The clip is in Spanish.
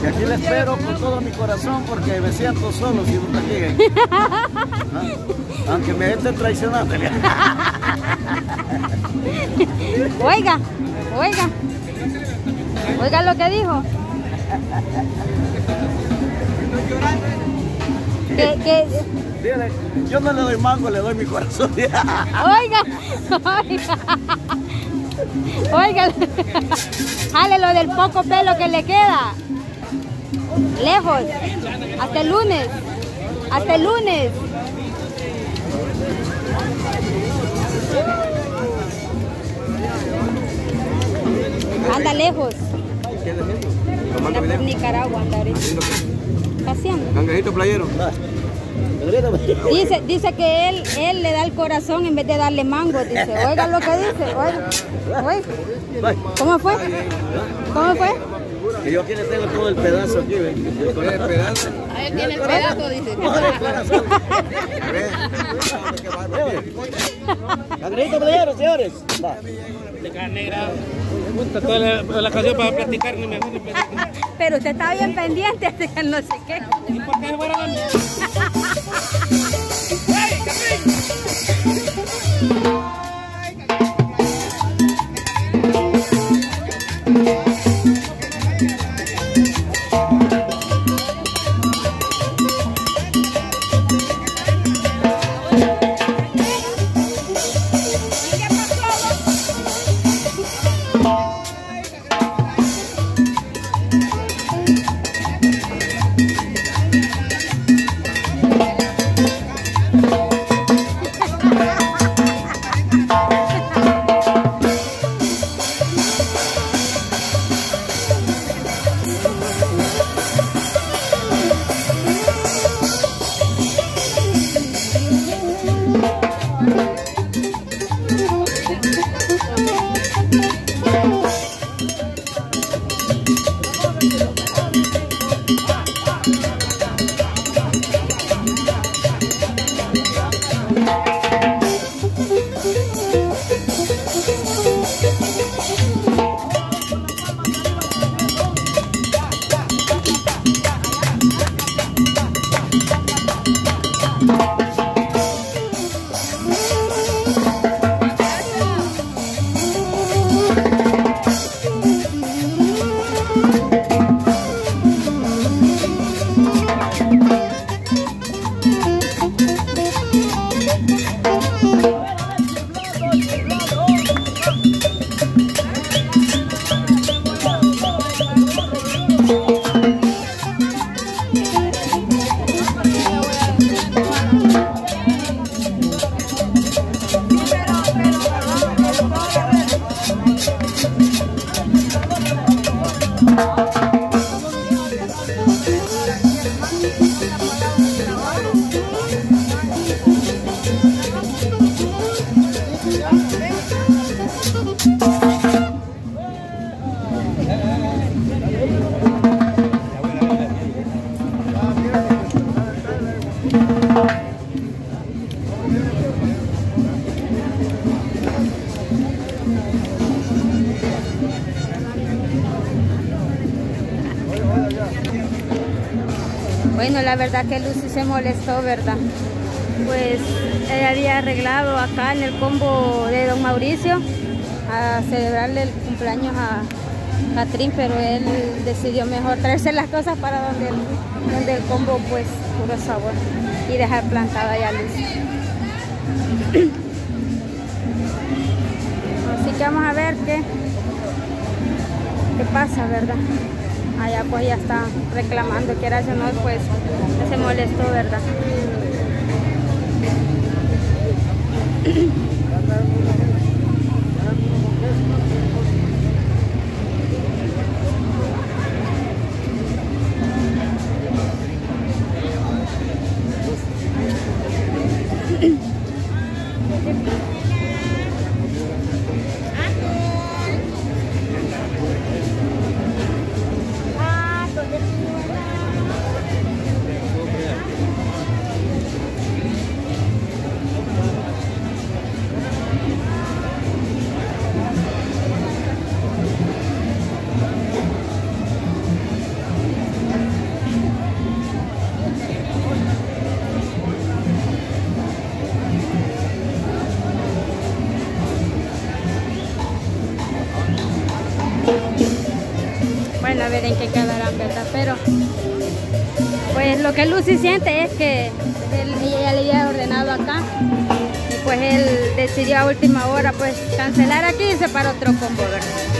Y aquí le espero con todo mi corazón porque me siento solo si no lleguen. Aunque me estén traicionando. Oiga, oiga. Oiga lo que dijo. Dile, yo no le doy mango, le doy mi corazón. Oiga, oiga. Oiga, jale lo del poco pelo que le queda. Lejos. Hasta el lunes. Hasta el lunes. Anda lejos. Anda por Nicaragua, anda ahorita. Paseando. Cangrejito playero. Dice que él le da el corazón en vez de darle mango, dice. Oiga lo que dice, oiga. ¿Cómo fue? ¿Cómo fue? Que yo aquí le tengo todo el pedazo aquí, ¿ven? ¿Tiene el pedazo? Ahí tiene el pedazo, dice. Cangrejito playero, señores. De carne negra. Toda la canción para platicar, no me gusta platicar. Pero usted está bien pendiente, así que no sé qué. ¿Y por qué fuera la mía? Bueno, la verdad que Lucy se molestó, ¿verdad? Pues ella había arreglado acá en el combo de don Mauricio a celebrarle el cumpleaños a Catrín, pero él decidió mejor traerse las cosas para donde el combo pues puro sabor y dejar plantada ya Lucy. Así que vamos a ver qué pasa, ¿verdad? Allá pues ya está reclamando, quiera o no, pues se molestó, ¿verdad? a ver en qué quedarán, ¿verdad? Pero pues lo que Lucy siente es que ella le había ordenado acá y pues él decidió a última hora pues cancelar aquí y irse para otro combo, ¿verdad?